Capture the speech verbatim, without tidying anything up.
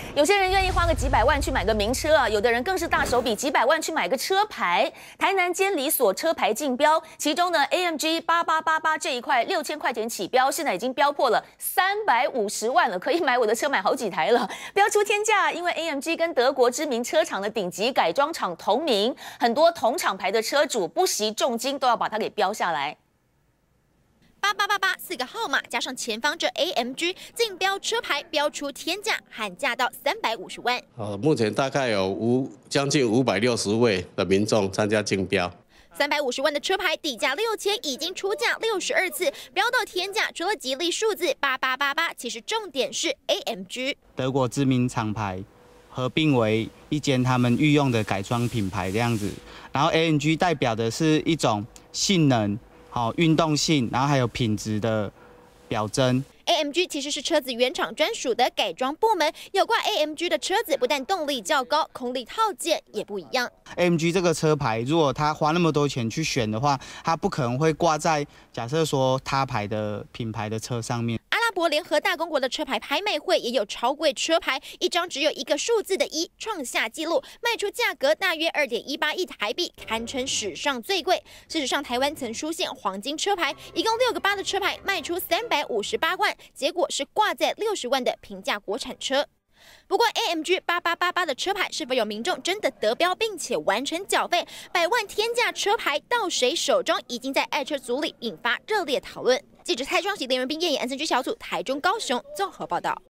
有些人愿意花个几百万去买个名车啊，有的人更是大手笔几百万去买个车牌。台南监理所车牌竞标，其中呢 A M G 八八八八这一块六千块钱起标，现在已经标破了三百五十万了，可以买我的车买好几台了，标出天价。因为 A M G 跟德国知名车厂的顶级改装厂同名，很多同厂牌的车主不惜重金都要把它给标下来。 八八八八四个号码加上前方这 A M G 竞标车牌标出天价，喊价到三百五十万。 呃，目前大概有五将近五百六十位的民众参加竞标。 三百五十万的车牌底价六千，已经出价六十二次，标到天价。除了吉利数字八八八八，其实重点是 A M G。 德国知名厂牌合并为一间他们御用的改装品牌这样子，然后 A M G 代表的是一种性能。 好，运动性，然后还有品质的表征。 A M G 其实是车子原厂专属的改装部门，有挂 A M G 的车子不但动力较高，空力套件也不一样。 A M G 这个车牌，如果他花那么多钱去选的话，他不可能会挂在假设说他牌的品牌的车上面。 阿拉伯联合大公国的车牌拍卖会也有超贵车牌，一张只有一个数字的一，创下纪录，卖出价格大约二点一八亿台币，堪称史上最贵。事实上，台湾曾出现黄金车牌，一共六个八的车牌卖出三百五十八万，结果是挂在六十万的平价国产车。 不过 ，A M G 八八八八的车牌是否有民众真的得标并且完成缴费？百万天价车牌到谁手中，已经在爱车组里引发热烈讨论。记者蔡庄喜、林仁斌、叶颖、安森居小组台中、高雄综合报道。